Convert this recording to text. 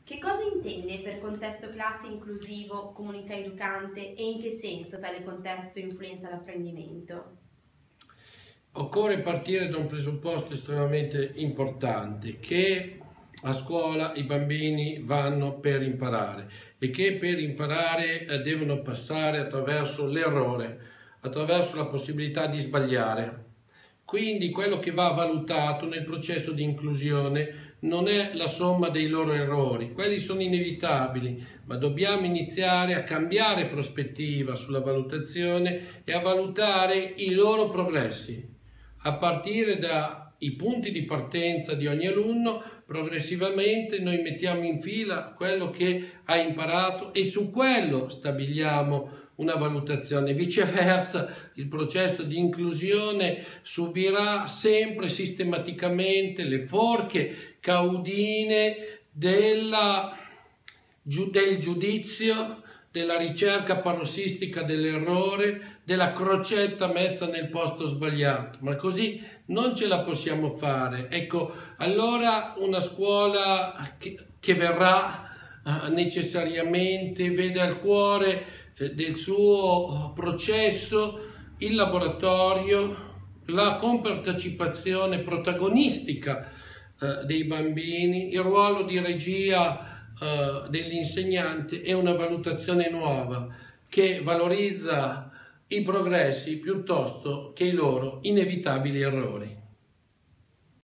Che cosa intende per contesto classe inclusivo, comunità educante e in che senso tale contesto influenza l'apprendimento? Occorre partire da un presupposto estremamente importante, che a scuola i bambini vanno per imparare e che per imparare devono passare attraverso l'errore, attraverso la possibilità di sbagliare. Quindi quello che va valutato nel processo di inclusione non è la somma dei loro errori, quelli sono inevitabili, ma dobbiamo iniziare a cambiare prospettiva sulla valutazione e a valutare i loro progressi. A partire dai punti di partenza di ogni alunno, progressivamente noi mettiamo in fila quello che ha imparato e su quello stabiliamo una valutazione. Viceversa, il processo di inclusione subirà sempre sistematicamente le forche caudine del giudizio, della ricerca parossistica dell'errore, della crocetta messa nel posto sbagliato, ma così non ce la possiamo fare. Ecco, allora una scuola che verrà necessariamente vede al cuore del suo processo il laboratorio, la compartecipazione protagonistica dei bambini, il ruolo di regia dell'insegnante e una valutazione nuova che valorizza i progressi piuttosto che i loro inevitabili errori.